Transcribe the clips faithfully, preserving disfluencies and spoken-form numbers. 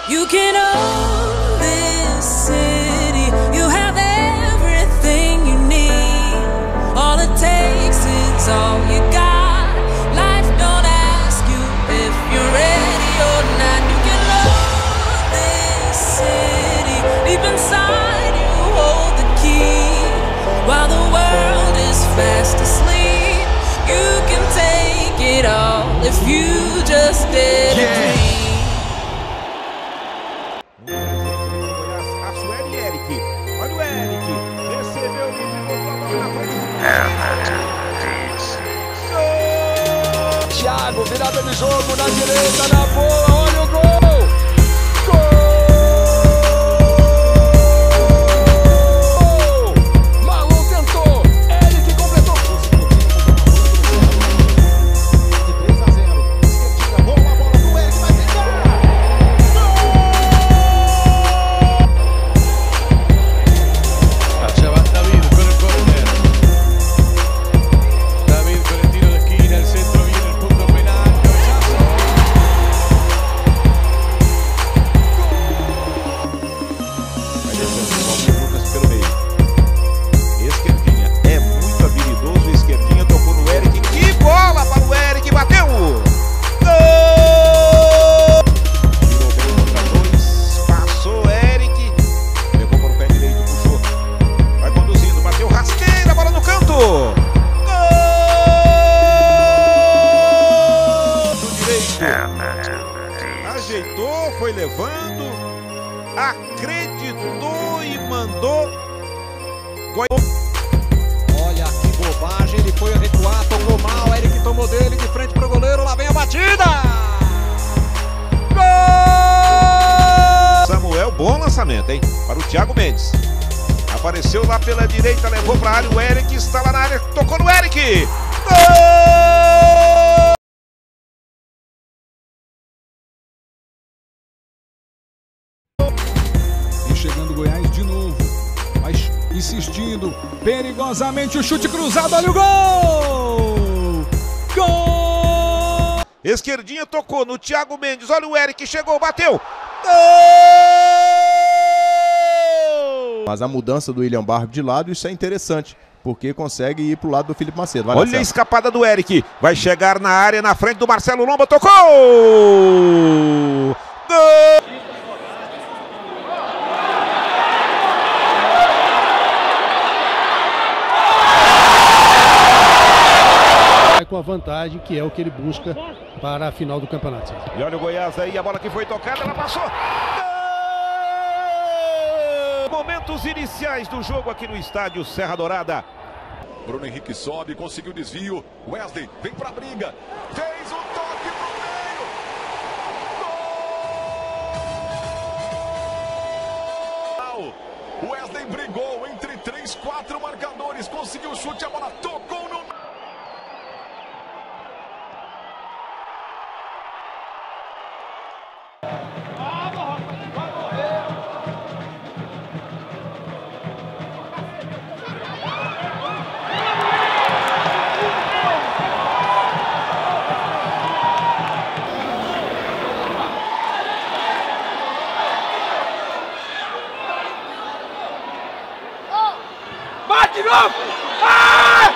You can own this city. You have everything you need. All it takes is all you got. Life don't ask you if you're ready or not. You can own this city. Deep inside you hold the key. While the world is fast asleep, you can take it all if you just dare to dream. Olha o Eric, recebeu o livre, botou a bola na frente. Thiago, virada de jogo na direita, na boa, olha o gol! Gol! Marlon tentou, Eric completou. De três a zero, esquerdinha, boa bola pro Eric, vai pegar! David con el córner. David con el tiro de esquina, el centro viene el punto penal, cabezazo. Vai descendo o Paulo Lucas pelo meio. Esquerdinha é muito habilidoso. Esquerdinha tocou no Eric. Que bola para o Eric, bateu! Gol! Tirou bem contra dois, passou Eric, levou para o pé direito, puxou. Vai conduzindo, bateu rasteira, bola no canto. Gol! Do direito. Ajeitou, foi levando, acreditou e mandou. Olha que bobagem, ele foi recuar, tocou mal, Eric tomou dele de frente pro goleiro, lá vem a batida! Gol! Samuel, bom lançamento, hein? Para o Thiago Mendes. Apareceu lá pela direita, levou para a área, o Eric está lá na área, tocou no Eric! Gol! E chegando o Goiás de novo, mas insistindo, perigosamente o chute cruzado, olha o gol! Gol! Esquerdinha tocou no Thiago Mendes, olha o Eric, chegou, bateu! Gol! Mas a mudança do William Barbie de lado, isso é interessante, porque consegue ir para o lado do Felipe Macedo. Vai, Olha Marcelo. a escapada do Eric, vai chegar na área, na frente do Marcelo Lomba, tocou! Gol! Com a vantagem que é o que ele busca para a final do campeonato. E olha o Goiás aí, a bola que foi tocada, ela passou. Gol! Momentos iniciais do jogo aqui no estádio Serra Dourada. Bruno Henrique sobe, conseguiu o desvio. Wesley vem pra briga. Fez o toque pro meio. Gol! Wesley brigou entre três, quatro marcadores. Conseguiu o chute, a bola tocou no... Bate de novo! Ah!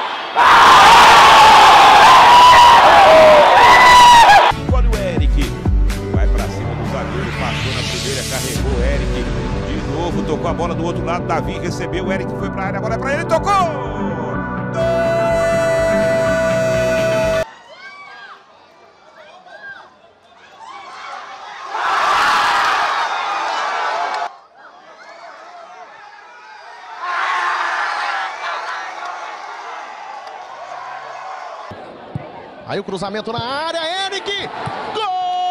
Olha o Eric, vai pra cima do zagueiro, passou na primeira, carregou o Eric, de novo tocou a bola do outro lado, Davi recebeu, o Eric foi pra área, a bola é pra ele, tocou! Gol! Aí o cruzamento na área, Eric! Gol!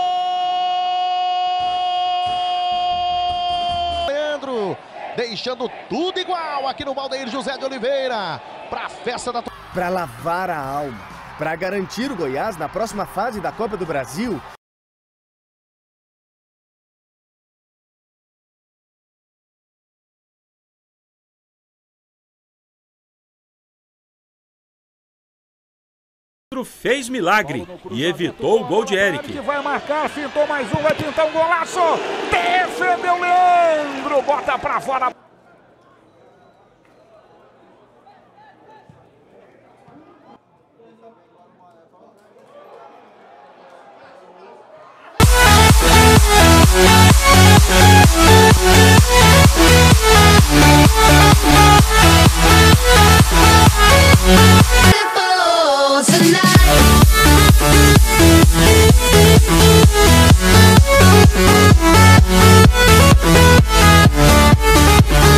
Leandro, deixando tudo igual aqui no Valdeir José de Oliveira, para a festa da... Para lavar a alma, para garantir o Goiás na próxima fase da Copa do Brasil. Leandro fez milagre e evitou o gol de Eric. Vai marcar, fintou mais um, vai pintar um golaço. Defendeu Leandro, bota pra fora. Tonight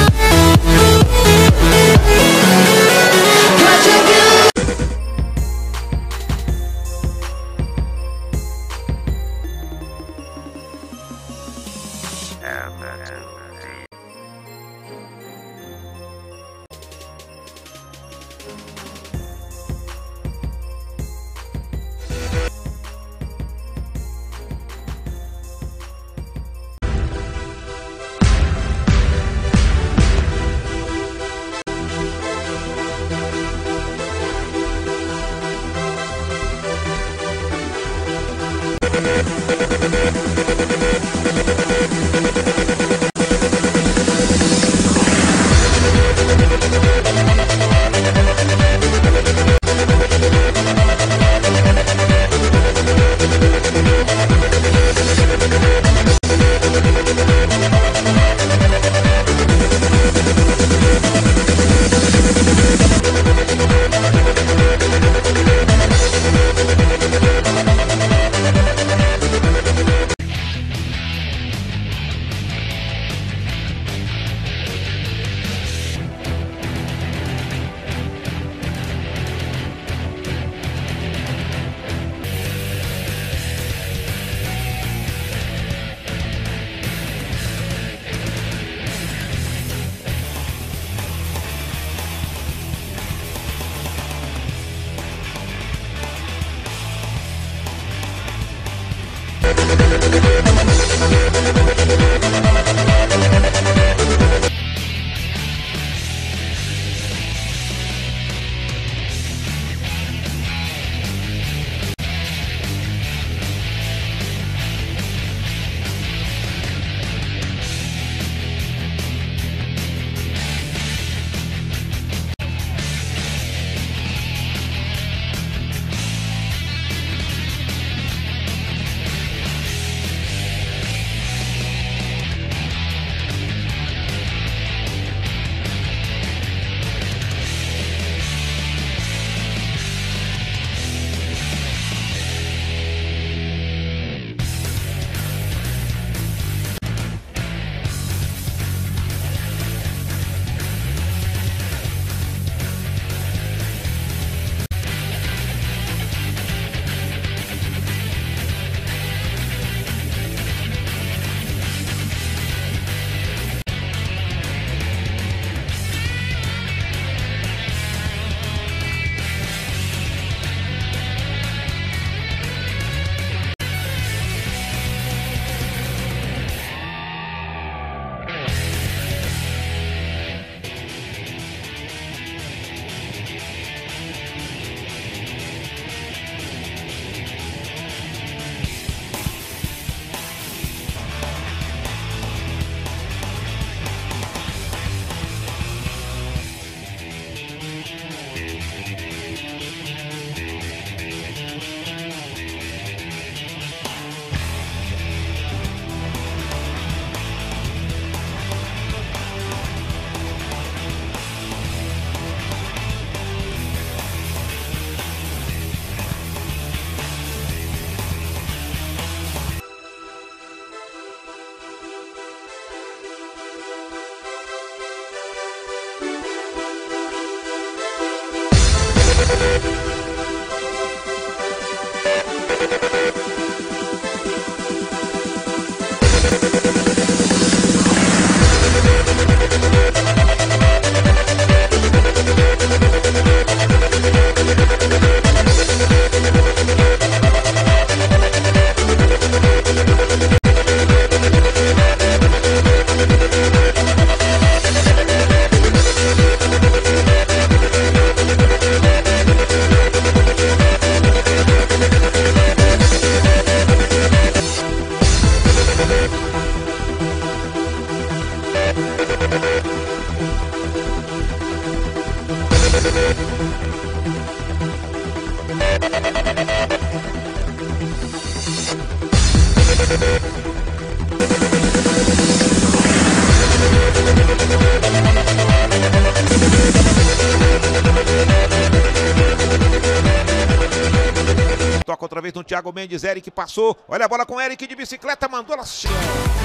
Toca outra vez no Thiago Mendes, Eric passou. Olha a bola com o Eric de bicicleta, mandou ela. Tentou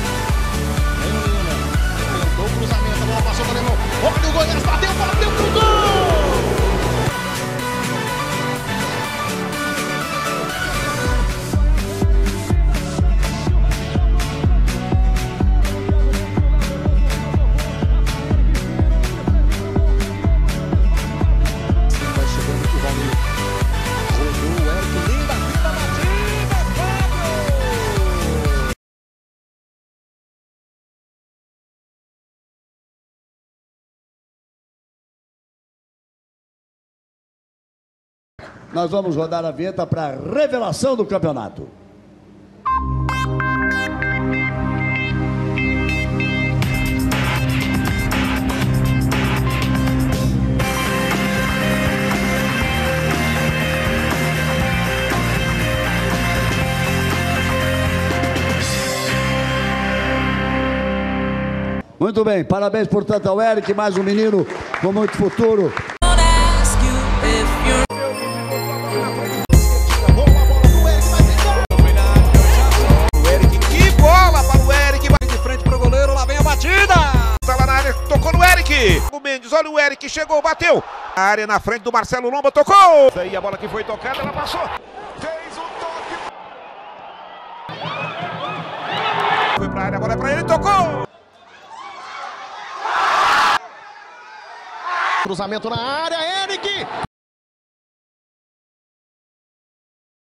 o cruzamento, a bola passou para o Alemão. Olha o Goiás, bateu, bateu pro gol! Nós vamos rodar a vinheta para a revelação do campeonato. Muito bem, parabéns portanto ao Eric, mais um menino com muito futuro. O Mendes, olha o Eric, chegou, bateu. A área na frente do Marcelo Lomba, tocou. Daí a bola que foi tocada, ela passou. Fez o toque. Foi pra área, a bola é pra ele, tocou. Cruzamento na área, Eric.